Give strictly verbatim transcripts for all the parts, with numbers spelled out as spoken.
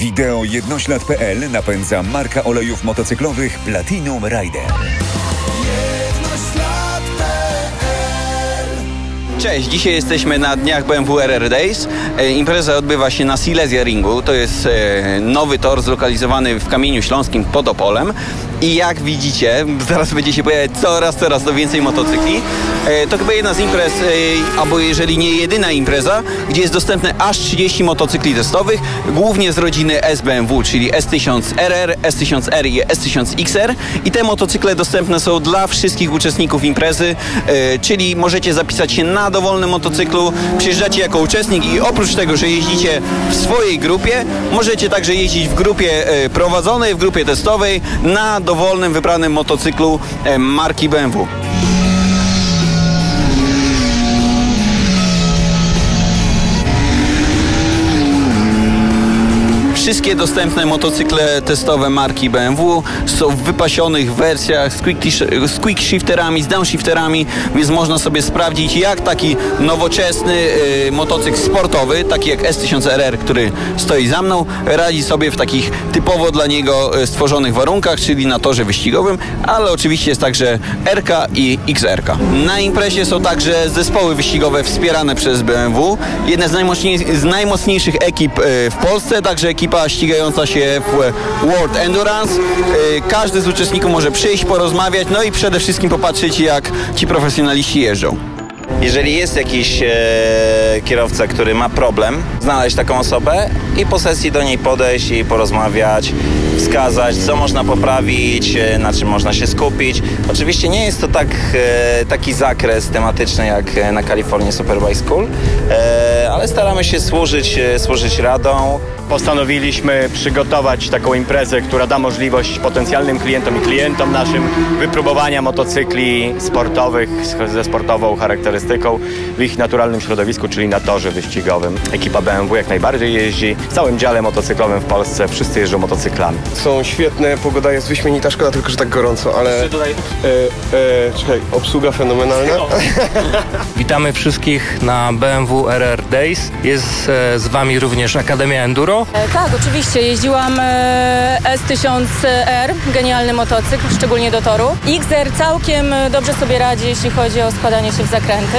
Wideo jednoślad kropka pe el napędza marka olejów motocyklowych Platinum Rider. Cześć, dzisiaj jesteśmy na dniach B M W R R Days. E, impreza odbywa się na Silesia Ringu. To jest e, nowy tor zlokalizowany w Kamieniu Śląskim pod Opolem. I jak widzicie, zaraz będzie się pojawiać coraz, coraz to więcej motocykli. E, to chyba jedna z imprez, e, albo jeżeli nie jedyna impreza, gdzie jest dostępne aż trzydzieści motocykli testowych, głównie z rodziny S B M W, czyli S tysiąc R R, S tysiąc R i S tysiąc X R. I te motocykle dostępne są dla wszystkich uczestników imprezy, e, czyli możecie zapisać się na dowolnym motocyklu, przyjeżdżacie jako uczestnik i oprócz tego, że jeździcie w swojej grupie, możecie także jeździć w grupie e, prowadzonej, w grupie testowej na dowolnym wybranym motocyklu e, marki B M W. Wszystkie dostępne motocykle testowe marki B M W są w wypasionych wersjach z quick, z quick shifterami, z downshifterami, więc można sobie sprawdzić, jak taki nowoczesny y, motocykl sportowy, taki jak S tysiąc R R, który stoi za mną, radzi sobie w takich typowo dla niego stworzonych warunkach, czyli na torze wyścigowym, ale oczywiście jest także R K i X R K. Na imprezie są także zespoły wyścigowe wspierane przez B M W, jedna z, najmocniej, z najmocniejszych ekip y, w Polsce, także ekipa ścigająca się w World Endurance. Każdy z uczestników może przyjść, porozmawiać, no i przede wszystkim popatrzeć, jak ci profesjonaliści jeżdżą. Jeżeli jest jakiś e, kierowca, który ma problem, znaleźć taką osobę i po sesji do niej podejść i porozmawiać, wskazać, co można poprawić, e, na czym można się skupić. Oczywiście nie jest to tak, e, taki zakres tematyczny jak na California Superbike School, e, ale staramy się służyć, e, służyć radą. Postanowiliśmy przygotować taką imprezę, która da możliwość potencjalnym klientom i klientom naszym wypróbowania motocykli sportowych ze sportową charakterystyką w ich naturalnym środowisku, czyli na torze wyścigowym. Ekipa B M W jak najbardziej jeździ. W całym dziale motocyklowym w Polsce wszyscy jeżdżą motocyklami. Są świetne, pogoda jest wyśmienita, szkoda tylko, że tak gorąco, ale... Tutaj... E, e, czekaj, obsługa fenomenalna. Witamy wszystkich na B M W R R Days. Jest e, z Wami również Akademia Enduro. E, tak, oczywiście. Jeździłam e, S tysiąc R, genialny motocykl, szczególnie do toru. X R całkiem dobrze sobie radzi, jeśli chodzi o składanie się w zakręty.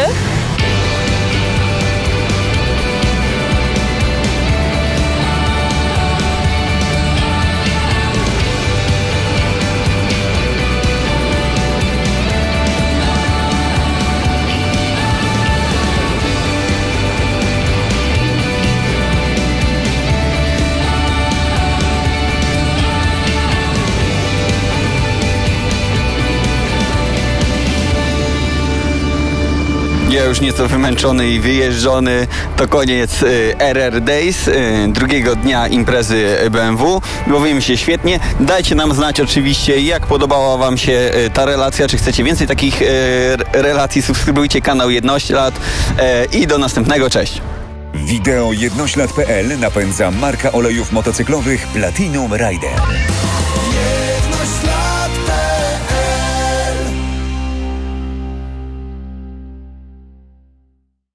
Ja już nieco wymęczony i wyjeżdżony, to koniec y, R R Days, y, drugiego dnia imprezy B M W. Bawimy się świetnie. Dajcie nam znać oczywiście, jak podobała Wam się y, ta relacja, czy chcecie więcej takich y, relacji. Subskrybujcie kanał Jednoślad y, i do następnego. Cześć! Wideo jednoślad kropka pe el napędza marka olejów motocyklowych Platinum Rider.